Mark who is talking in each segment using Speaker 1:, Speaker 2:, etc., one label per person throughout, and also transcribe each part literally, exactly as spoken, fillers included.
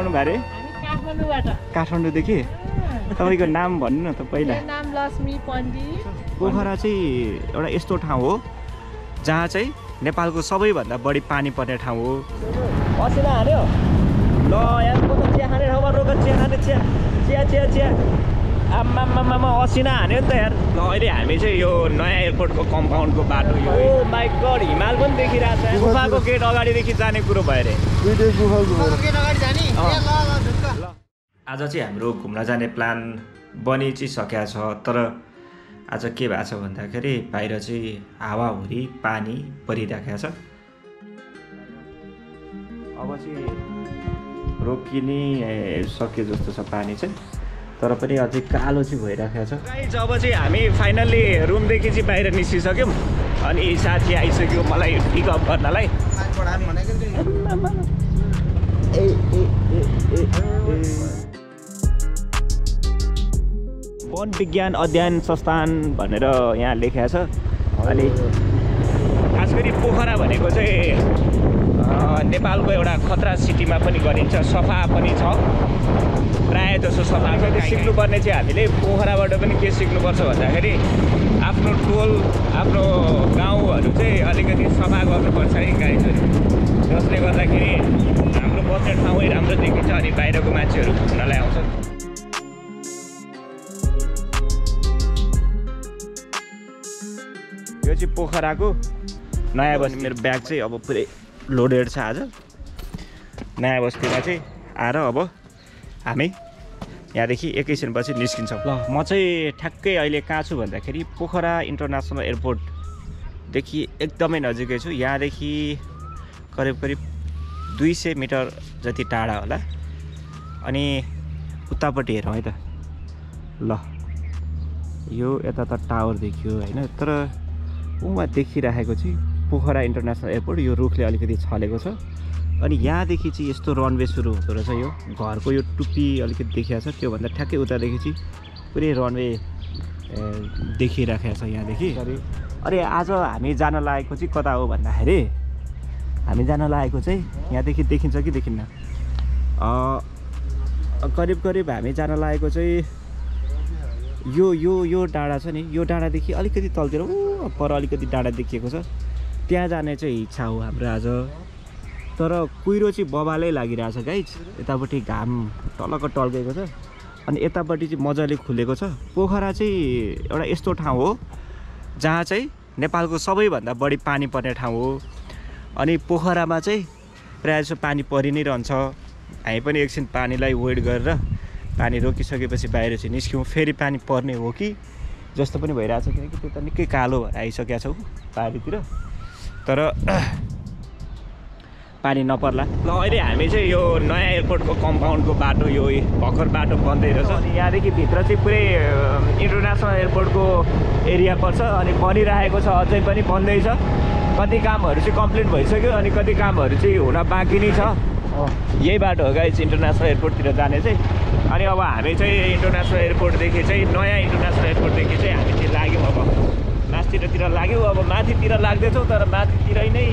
Speaker 1: आउनु भए रे?
Speaker 2: काठमाडौँबाट।
Speaker 1: काठमाडौँदेखि? तपाईँको नाम भन्नु न त पहिला।
Speaker 2: नाम लक्ष्मी पण्डित।
Speaker 1: पोखरा चाहिँ एउटा यस्तो ठाउँ हो जहाँ चाहिँ नेपालको सबैभन्दा बढी पानी पर्ने ठाउँ हो। असिना हान्यो ल यहाँ को त चिया खाने ठाउँमा रोक चिया खाने चिया चिया चिया चिया आम्मामामा असिना हान्यो नि त यार। ल अहिले हामी चाहिँ यो नयाँ एयरपोर्टको कम्पाउन्डको बाटो यो ओ माई गड हिमाल पनि देखिरहेको छ। गुफाको गेट अगाडिदेखि जाने कुरो भयो अरे। आज चाहिँ हाम्रो घुम्न जाने प्लान बनि चाहिँ सकेको छ, तर आज के भएको छ भन्दाखेरि बाहिर चाहिँ हावाहुरी पानी परिरहेको छ। अब चाहिँ रोकिने सक्यो जस्तो छ पानी चाहिँ, तर पनि अझै कालो चाहिँ भइरहेको छ। अब चाहिँ हामी फाइनल्ली रुमदेखि चाहिँ बाहिर निस्किसक्यौँ अनि साथी आइसक्यो मलाई पिकअप गर्नलाई। वन विज्ञान अध्ययन संस्थान भनेर यहाँ लेखेको छ। अनि खास गरी पोखरा भनेको चाहिँ नेपालको एउटा खतरा सिटीमा पनि गरिन्छ, सफा पनि छ प्रायः जसो सफा। सिक्नुपर्ने चाहिँ हामीले पोखराबाट पनि के सिक्नुपर्छ भन्दाखेरि आफ्नो टोल आफ्नो गाउँहरू चाहिँ अलिकति सफा गर्नुपर्छ है गाइजहरू, जसले गर्दाखेरि हाम्रो बस्ने ठाउँै राम्रो देखिन्छ अनि बाहिरको मान्छेहरू घुम्नलाई आउँछन्। यो चाहिँ पोखराको नयाँ बस्ती। मेरो ब्याग चाहिँ अब पुरै लोडेड छ। आज नयाँ बस्तीमा चाहिँ आएर अब हामी यहाँदेखि एकैछिनपछि निस्किन्छौँ। ल म चाहिँ ठ्याक्कै अहिले कहाँ छु भन्दाखेरि पोखरा इन्टरनेसनल एयरपोर्टदेखि एकदमै नजिकै छु। यहाँदेखि करिब करिब दुई सय मिटर जति टाढा होला। अनि उतापट्टि हेरौँ है त। ल यो यता त टावर देखियो होइन, तर उहाँ देखिराखेको चाहिँ पोखरा इन्टरनेसनल एयरपोर्ट। यो रुखले अलिकति छलेको छ अनि यहाँदेखि चाहिँ यस्तो रनवे सुरु हुँदो रहेछ। यो घरको यो टुप्पी अलिकति देखिएको छ, त्योभन्दा ठ्याक्कै उतादेखि चाहिँ पुरै रनवे देखिराखेको छ यहाँदेखि। अरे आज हामी जान लागेको चाहिँ कता हो भन्दाखेरि हामी जान लागेको चाहिँ यहाँदेखि देखिन्छ कि देखिन्न, करिब करिब हामी जान लागेको चाहिँ यो यो यो डाँडा छ नि, यो डाँडादेखि अलिकति तलतिर ऊ पर अलिकति डाँडा देखिएको छ, त्यहाँ जाने चाहिँ इच्छा हो हाम्रो आज। तर कुहिरो चाहिँ बबालै लागिरहेछ गाइज। यतापट्टि घाम टलक्क टल्केको छ अनि यतापट्टि चाहिँ मजाले खुलेको छ। पोखरा चाहिँ एउटा यस्तो ठाउँ हो जहाँ चाहिँ नेपालको सबैभन्दा बढी पानी पर्ने ठाउँ हो। अनि पोखरामा चाहिँ प्रायः जसो पानी परि नै रहन्छ। हामी पनि एकछिन पानीलाई वेट गरेर पानी रोकिसकेपछि बाहिर चाहिँ निस्क्यौँ। फेरि पानी पर्ने हो कि जस्तो पनि भइरहेछ, किनकि त्यो त निकै कालो भएर आइसकेका छौँ पारीतिर। तर पानी नपर्ला। ल अहिले हामी चाहिँ यो नयाँ एयरपोर्टको कम्पाउन्डको बाटो यो भर्खर बाटो बन्दै रहेछ। अनि यहाँदेखि भित्र चाहिँ पुरै इन्टरनेसनल एयरपोर्टको एरिया पर्छ अनि बनिरहेको छ, अझै पनि बन्दैछ। कति कामहरू चाहिँ कम्प्लिट भइसक्यो अनि कति कामहरू चाहिँ हुन बाँकी नै छ। यही बाटो हो गाइस इन्टरनेसनल एयरपोर्टतिर जाने चाहिँ। अनि अब हामी चाहिँ इन्टरनेसनल एयरपोर्टदेखि चाहिँ नयाँ इन्टरनेसनल एयरपोर्टदेखि चाहिँ हामी चाहिँ लाग्यौँ। अब माथितिर लाग्यौँ, अब माथितिर लाग्दैछौँ, तर माथितिरै नै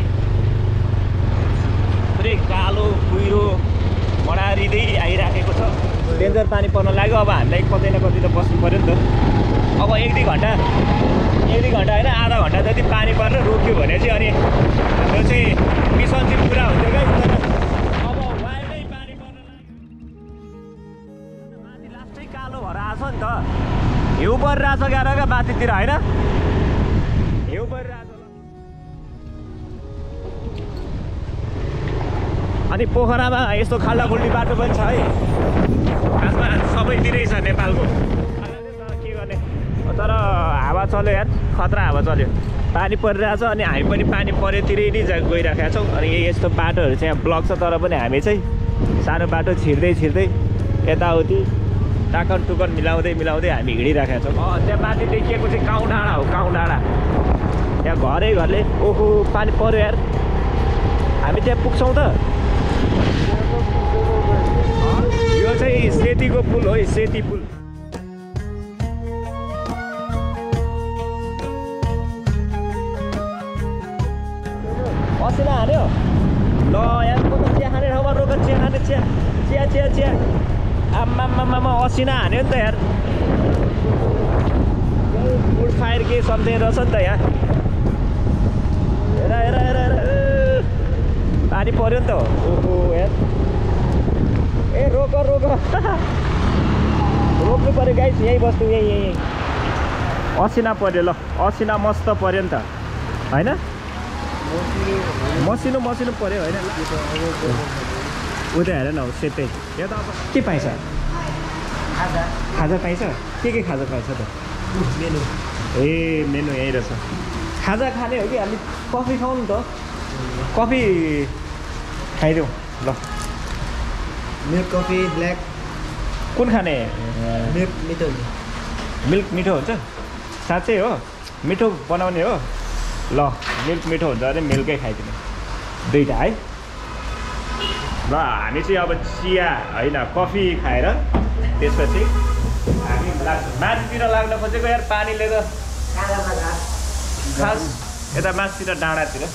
Speaker 1: पुरै कालो कुहिरो मडारिँदै आइराखेको छ। डेन्जर पानी पर्न लाग्यो। अब हामीलाई कतै न कतै त बस्नु पऱ्यो नि त। अब एक दुई घन्टा एक दुई घन्टा होइन आधा घन्टा जति पानी परेर रोक्यो भने चाहिँ अनि हाम्रो चाहिँ मिसन चाहिँ पुरा हुन्थ्यो क्या। अब वाइल्डै पानी पर्न लाग्यो, माथि लास्टै कालो भएर आएको छ नि त। हिउँ परिरहेछ क्या क्या माथितिर होइन, हिउँ परिरहेछ। अनि पोखरामा यस्तो खाल्डाखुल्डी बाटो पनि छ है, खासमा सबैतिरै छ नेपालको। के गर्ने, तर हावा चल्यो यार, खतरा हावा चल्यो। पानी परिरहेछ अनि हामी पनि पानी परेतिरै नै गइरहेका छौँ। अनि यस्तो बाटोहरू चाहिँ यहाँ ब्लक छ, तर पनि हामी चाहिँ सानो बाटो छिर्दै छिर्दै यताउति टाकन टुकन मिलाउँदै मिलाउँदै हामी हिँडिरहेका छौँ। त्यहाँ माथि देखिएको चाहिँ काउँ डाँडा हो, काउँ डाँडा। त्यहाँ घरै घरले ओहो पानी पऱ्यो यार, हामी त्यहाँ पुग्छौँ त। यो चाहिँ सेतीको पुल हो, सेती पुल। असिना हान्यो ल यहाँ को त चिया खाने ठाउँमा रोक चिया खाने चिया चिया चिया चिया आम्मामामा असिना हान्यो नि त यार फुड फायर के समथिङ रहेछ नि त यहाँ हेर हेर हेर हेर पानी पर्यो नि त ओहो यार ए रोक रोक रोक्नु पर्यो गाइस यहीँ बस्नु यहीँ यहीँ असिना पर्यो ल असिना मस्त पर्यो नि त होइन मसिनो मसिनो पर्यो होइन उता हेर न सेतै यहाँ त अब के पाइन्छ खाजा खाजा पाइन्छ के के खाजा पाइन्छ त मेनु ए मेनु यहीँ रहेछ खाजा खाने हो कि हामी कफी खाउँ नि त कफी खाइदिउँ ल
Speaker 3: मिल्क कफी ब्ल्याक
Speaker 1: कुन खाने
Speaker 3: मिल्क मिठो हुन्छ
Speaker 1: मिल्क मिठो हुन्छ साँच्चै हो मिठो बनाउने हो ल मिल्क मिठो हुन्छ अरे मिल्कै खाइदिने दुईवटा है ल हामी चाहिँ अब चिया होइन कफी खाएर त्यसपछि हामी माथितिर लाग्न खोजेको यार पानीले त खास यता माथितिर डाँडातिर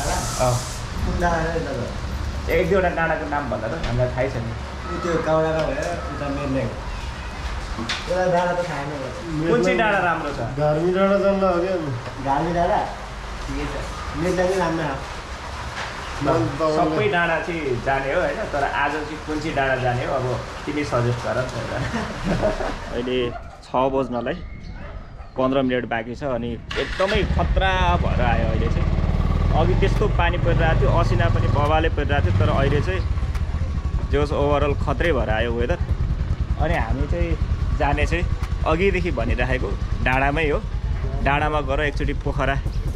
Speaker 1: एक दुईवटा डाँडाको नाम भन्दा त हामीलाई थाहै छैन
Speaker 3: त्यो काउडाको भएर उता मेर्ने एउटा डाँडा त थाहा नै
Speaker 1: कुन चाहिँ डाँडा राम्रो छ
Speaker 4: घर्मी डाँडा जान्न हो कि
Speaker 3: घार्मी डाँडा ठिकै छ मेर्ने पनि राम्रो
Speaker 1: सबै डाँडा चाहिँ जाने हो होइन तर आज चाहिँ कुन चाहिँ डाँडा जाने हो अब तिमी सजेस्ट गर अहिले छ बज्नलाई पन्ध्र मिनट बाँकी छ अनि एकदमै खतरा भएर आयो अहिले चाहिँ अघि त्यस्तो पानी परिरहेको थियो असिना पनि बबाले परिरहेको थियो तर अहिले चाहिँ जोस् ओभरअल खत्रै भएर आयो वेदर अनि हामी चाहिँ जाने चाहिँ अघिदेखि भनिराखेको डाँडामै हो डाँडामा गएर एकचोटि पोखरा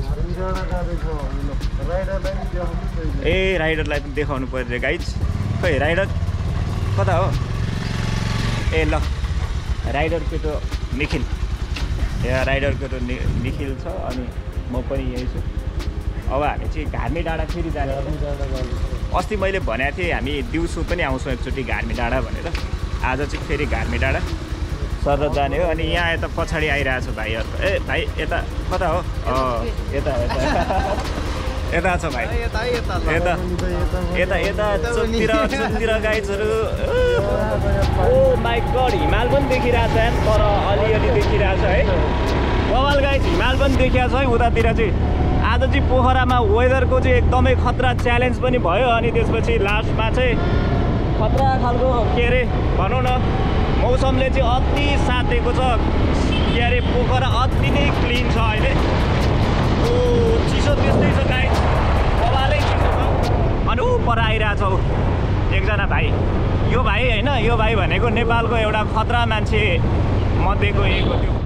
Speaker 1: ए राइडरलाई पनि देखाउनु पर्यो गाइज खोइ राइडर कता हो ए ल राइडर केटो निखिल यहाँ राइडर केटो नि निखिल छ अनि म पनि यही छु अब हामी चाहिँ घार्मी डाँडा फेरि जाने अस्ति मैले भनेको थिएँ हामी दिउँसो पनि आउँछौँ एकचोटि घार्मी डाँडा भनेर आज चाहिँ फेरि घार्मी डाँडा सर जाने हो अनि यहाँ यता पछाडि आइरहेको छ भाइहरू ए भाइ यता कता हो यता यता यता छ भाइ यता यता यता यता चुतिर चुतिर गाइजहरू ओ माई गड हिमाल पनि देखिरहेको छ तर अलिअलि देखिरहेको छ है बवाल गाइज हिमाल पनि देखिएको छ है उतातिर चाहिँ आज चाहिँ पोखरामा वेदरको चाहिँ एकदमै खतरा च्यालेन्ज पनि भयो अनि त्यसपछि लास्टमा चाहिँ खतरा खालको के अरे भनौँ न मौसमले चाहिँ अति साथेको छ के अरे पोखरा अति नै क्लिन छ अहिले ओ चिसो त्यस्तै छ गाइस बबालै चिसो छ अनि ऊ पर आइरहेछ ऊ एकजना भाइ यो भाइ होइन यो भाइ भनेको नेपालको एउटा खतरा मान्छे मध्येको एक हो त्यो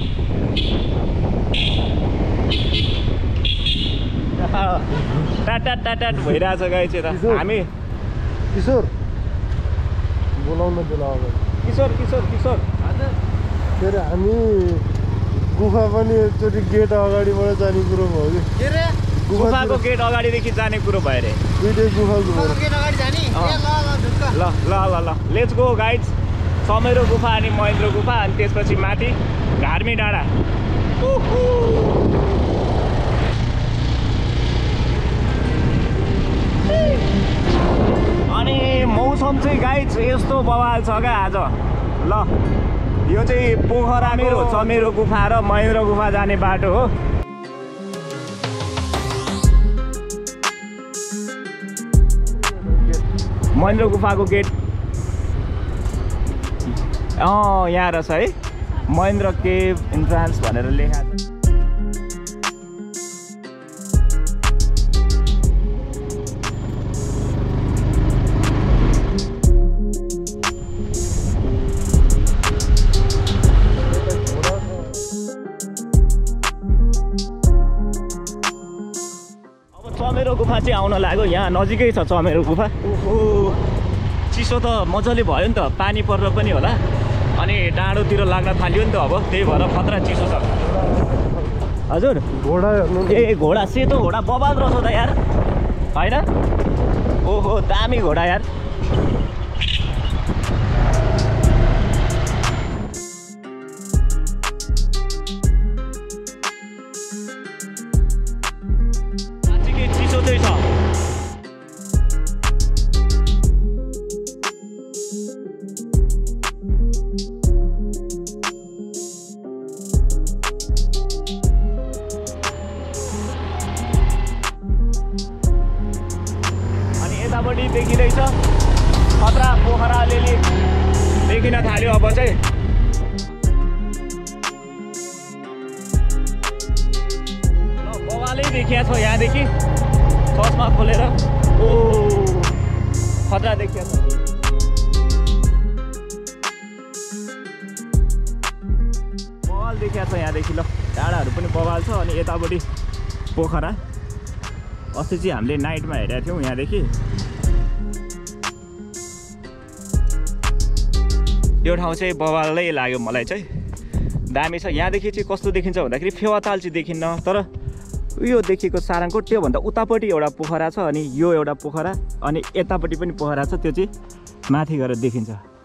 Speaker 1: टाटा टाटा भइरहेछ गाइस यता हामी
Speaker 4: किशोर बोलाउन बोलाउनु
Speaker 1: किशोर किशोर किशोर
Speaker 4: के अरे हामी गुफा पनि एकचोटि गेट अगाडिबाट जाने कुरो भयो कि
Speaker 3: के रे
Speaker 1: गुफाको गेट अगाडिदेखि जाने कुरो भयो अरे
Speaker 4: दुइटै गुफा घुमेर
Speaker 3: गेट अगाडि जाने
Speaker 1: ल ल ल ल लेट्स गो गाइज समेरो गुफा अनि महेन्द्र गुफा अनि त्यसपछि माथि घार्मी डाँडा अनि मौसम चाहिँ गाइज यस्तो बवाल छ क्या आज ल यो चाहिँ पोखरा मेरो चमेरो गुफा र महेन्द्र गुफा जाने बाटो हो महेन्द्र गुफाको गेट अँ यहाँ रहेछ है महेन्द्र केभ इन्ट्रान्स भनेर लेखा छ चमेरो गुफा चाहिँ आउन लाग्यो यहाँ नजिकै छ चमेरो गुफा ओहो चिसो त मजाले भयो नि त पानी परेर पनि होला अनि डाँडोतिर लाग्न थाल्यो नि त अब त्यही भएर खतरा चिसो छ हजुर
Speaker 4: घोडा
Speaker 1: ए घोडा सेतो घोडा बबाल रहेछ त यार होइन ओहो दामी घोडा यार चाहिँ बवालै देखिया छ यहाँदेखि चस्मा खोलेर ओ खतरा देखिया छ बवाल देखिया छ यहाँदेखि ल डाँडाहरू पनि बवाल छ अनि यतापट्टि पोखरा अस्ति चाहिँ हामीले नाइटमा हेरेका थियौँ यहाँदेखि यो ठाउँ चाहिँ बवालै लाग्यो मलाई चाहिँ दामी छ यहाँदेखि चाहिँ कस्तो देखिन्छ भन्दाखेरि फेवाताल चाहिँ देखिन्न तर यो देखिएको सारङको त्योभन्दा उतापट्टि एउटा पोखरा छ अनि यो एउटा पोखरा अनि यतापट्टि पनि पोखरा छ त्यो चाहिँ माथि गएर देखिन्छ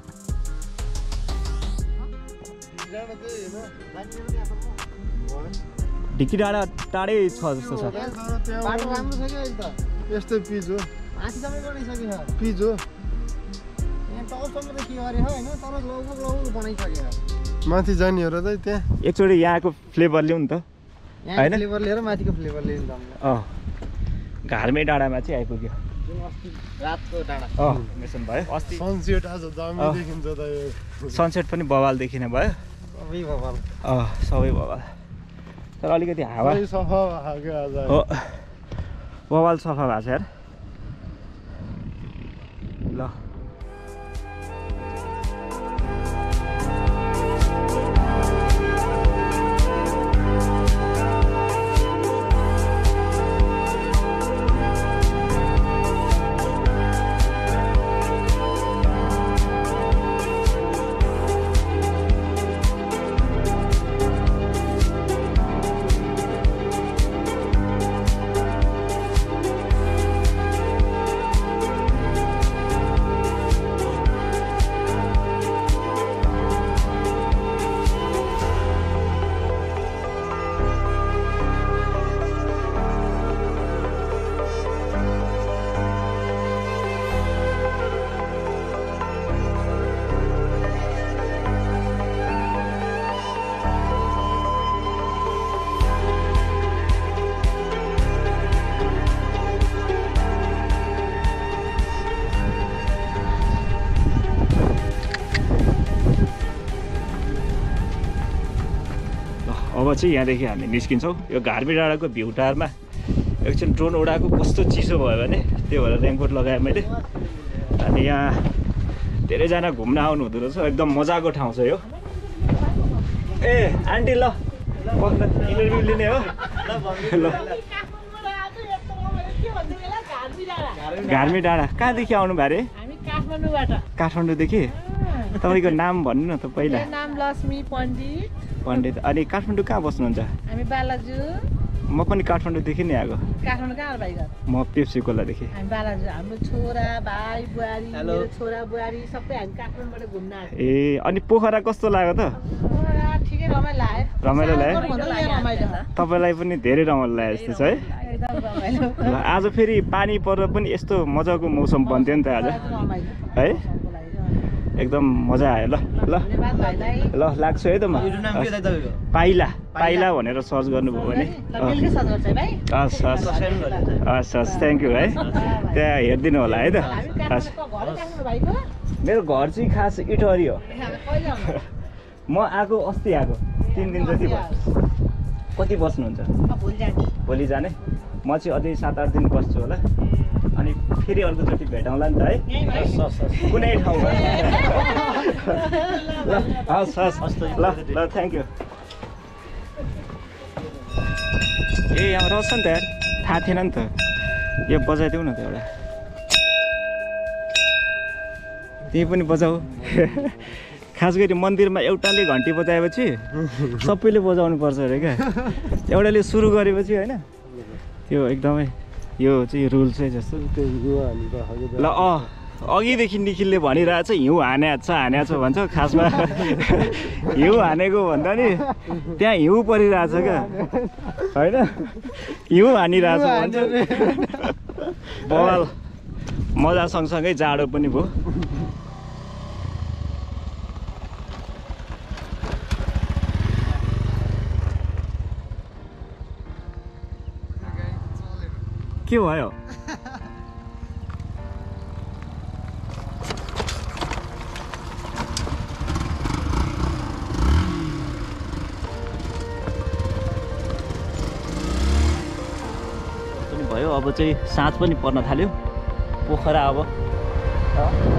Speaker 1: ढिकी डाँडा टाढै छ जस्तो छ
Speaker 4: बाटो राम्रो छ कि अहिले त यस्तै पिच हो
Speaker 3: माथिसम्म बनाइसकेको छ
Speaker 4: पिच हो
Speaker 3: यहाँ टपसम्म त के गरे हो होइन तर लगभग लगभग बनाइसकेको
Speaker 4: माथि जाने हो र त त्यहाँ
Speaker 1: एकचोटि यहाँको फ्लेभर ल्याउँ नि त
Speaker 3: यहाँ फ्लेभर लिएर माथिको फ्लेभर लिएर
Speaker 1: अँ घार्मे डाँडामा चाहिँ आइपुग्यो
Speaker 3: जुन अस्ति रातको डाँडा
Speaker 1: अँ मेसन भयो अस्ति
Speaker 4: सनसेट आज दामी देखिन्छ त यो
Speaker 1: सनसेट पनि बवाल देखिने भयो
Speaker 3: सबै बवाल
Speaker 1: अँ सबै बवाल तर अलिकति हावा
Speaker 4: सफा भएको आज
Speaker 1: हो बवाल सफा भएको छ यार ल अब चाहिँ यहाँदेखि हामी निस्किन्छौँ यो घार्मी डाँडाको भ्यू टावरमा एकछिन ड्रोन उडाएको कस्तो चिसो भयो भने त्यो भएर रेनकोट लगाएँ मैले अनि यहाँ धेरैजना घुम्न आउनु हुँदो रहेछ एकदम मजाको ठाउँ छ यो ए आन्टी ल इन्टरभ्यू लिने हो ल घार्मी डाँडा कहाँदेखि आउनु भयो अरे
Speaker 2: काठमाडौँबाट
Speaker 1: काठमाडौँदेखि तपाईँको नाम भन्नु न त पहिला
Speaker 2: नाम लक्ष्मी पण्डित
Speaker 1: पण्डित अनि काठमाडौँ कहाँ बस्नुहुन्छ
Speaker 2: हामी बालाजु
Speaker 1: म पनि काठमाडौँदेखि नै आएको
Speaker 2: काठमाडौँ कहाँ भाइ घर
Speaker 1: म पेप्सी खोलादेखि
Speaker 2: हामी बालाजु हाम्रो छोरा भाइ बुहारी मेरो छोरा बुहारी सबै हामी काठमाडौँबाट घुम्न आएको
Speaker 1: ए अनि पोखरा कस्तो लाग्यो त
Speaker 2: ठिकै रमाइलो लाग्यो
Speaker 1: रमाइलो लाग्यो
Speaker 2: रमाइलो
Speaker 1: तपाईँलाई पनि धेरै रमाइलो लाग्यो जस्तो छ है
Speaker 2: एकदम रमाइलो
Speaker 1: ल आज फेरि पानी परेर पनि यस्तो मजाको मौसम बन्थ्यो नि त आज है एकदम मजा आयो ल ल ल लाग्छु है त म पाइला पाइला भनेर सर्च गर्नुभयो भने हस् हस् हस् हस् थ्याङ्क यू है त्यहाँ हेरिदिनु होला है त हस् मेरो घर चाहिँ खास इटहरी हो म आएको अस्ति आएको तिन दिन जति भयो कति बस्नुहुन्छ भोलि जाने म चाहिँ अझै सात आठ दिन बस्छु होला अनि फेरि अर्कोचोटि भेटौँला नि त है कुनै ठाउँमा ल हस् हस् ल ल थ्याङ्क यू ए यहाँ रहेछ नि त यार थाहा थिएन नि त यो बजाइदेऊ न त एउटा त्यही पनि बजाऊ खास गरी मन्दिरमा एउटाले घन्टी बजाएपछि सबैले बजाउनु पर्छ अरे क्या एउटाले सुरु गरेपछि होइन त्यो एकदमै यो चाहिँ रुल चाहिँ जस्तो ल अँ अघिदेखि निखिलले भनिरहेछ हिउँ हाने छ हाने छ भन्छ खासमा हिउँ हानेको भन्दा नि त्यहाँ हिउँ परिरहेछ क्या होइन हिउँ हानिरहेछ भन्छ बवाल मजा सँगसँगै जाडो पनि भयो के भयो अब चाहिँ साँझ पनि पर्न थाल्यो पोखरा अब